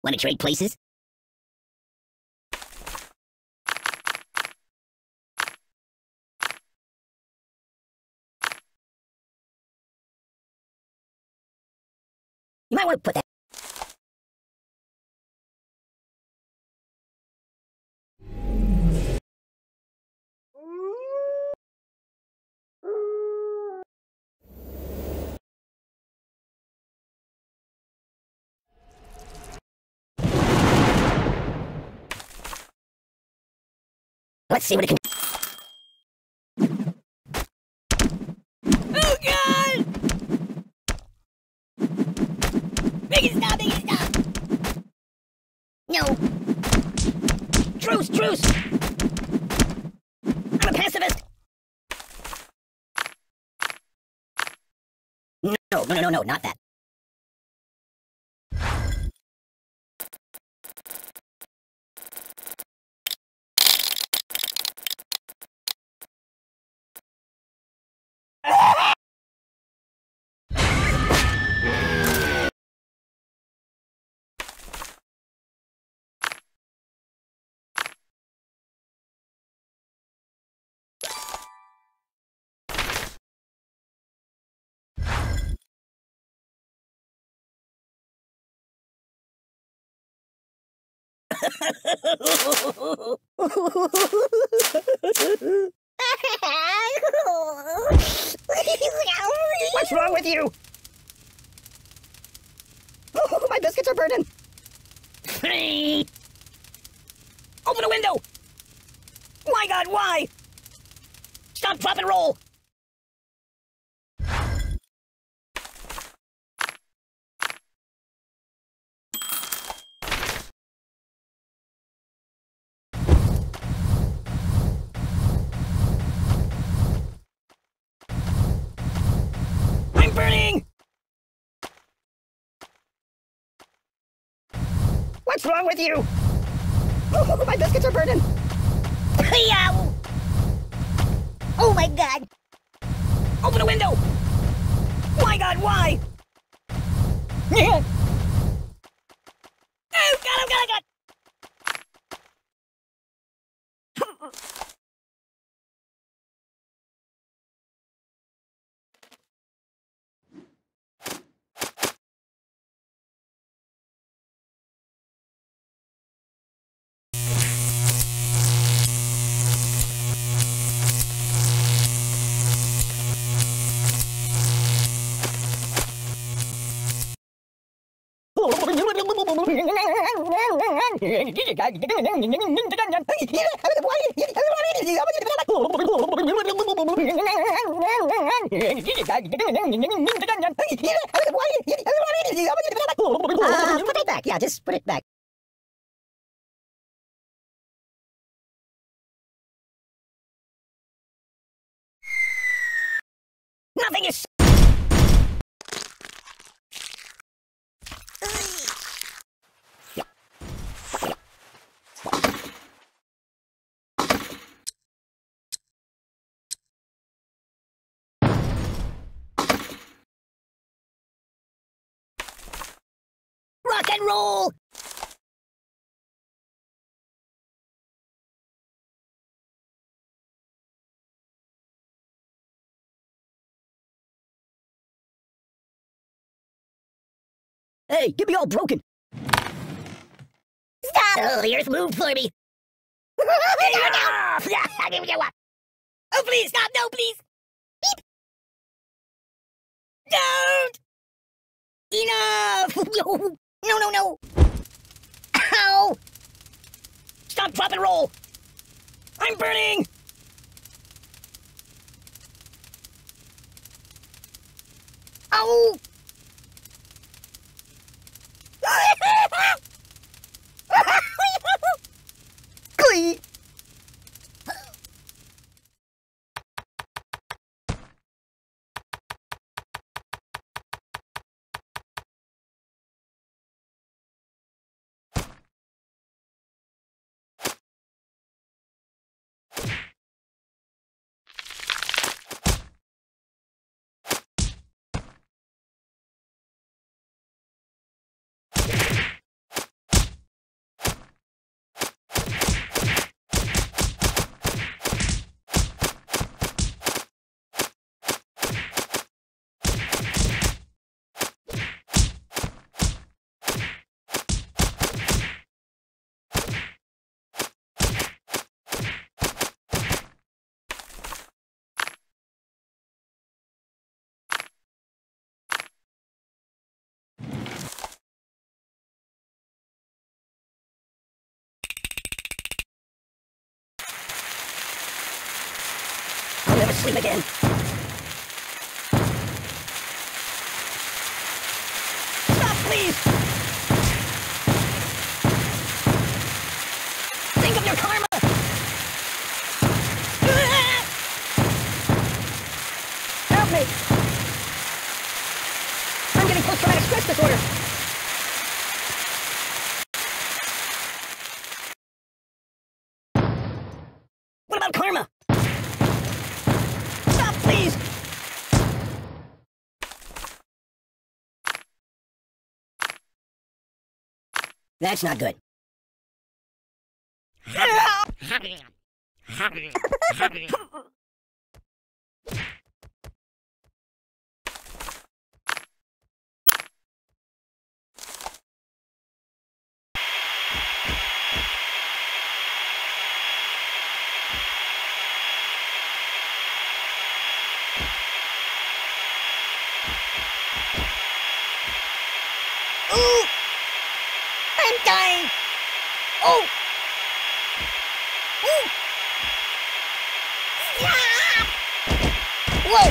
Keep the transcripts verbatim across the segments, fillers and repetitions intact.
Want to trade places? You might want to put that. Let's see what it can. Oh God! Make it stop! Make it stop! No. Truce! Truce! I'm a pacifist. No! No! No! No! No! Not that. What's wrong with you? Oh, my biscuits are burning. Open a window. My God, why? Stop, drop, and roll. I'm burning! What's wrong with you? Oh, my biscuits are burning. Yow! Oh my God! Open a window! My God, why? Oh God, oh God, oh God! Uh, put it back. Yeah, just put it back. Nothing is. Rock and roll! Hey, get me all broken! Stop! Oh, the earth moved for me! Oh, please, stop! No, please! Beep! Don't! Enough! No, no, no, no! Ow! Stop, drop, and roll! I'm burning! Ow! Glee! I'll never sleep again. Stop, please! Think of your karma! Help me! I'm getting post-traumatic stress disorder. What about karma? Stop, please! That's not good. Ooh! I'm dying! Oh! Ooh! Yeah! Whoa!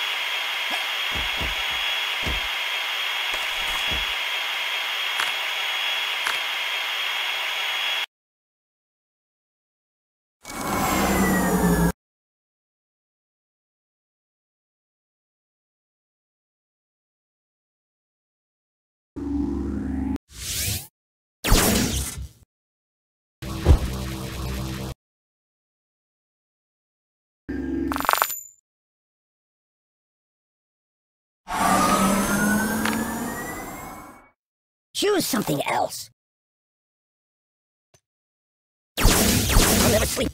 Choose something else. I'll never sleep.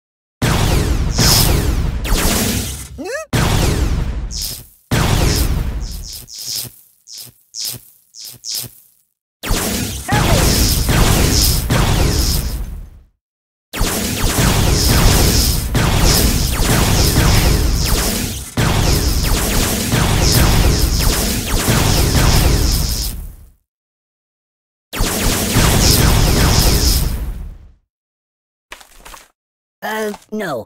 Uh, no.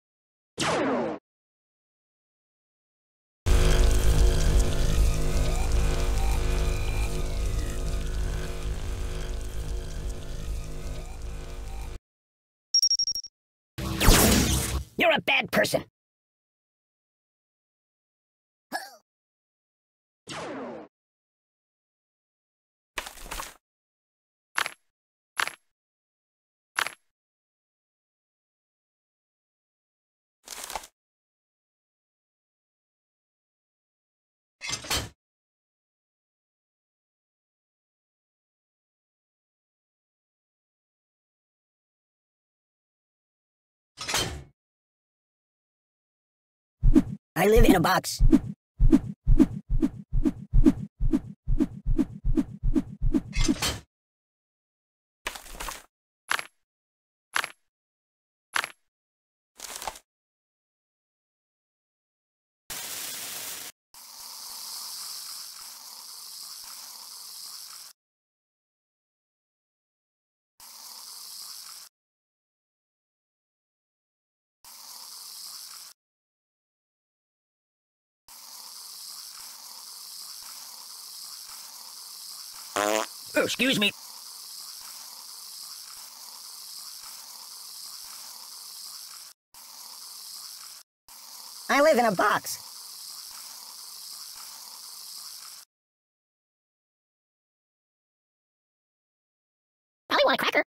You're a bad person. I live in a box. Oh, excuse me. I live in a box. Probably want a cracker.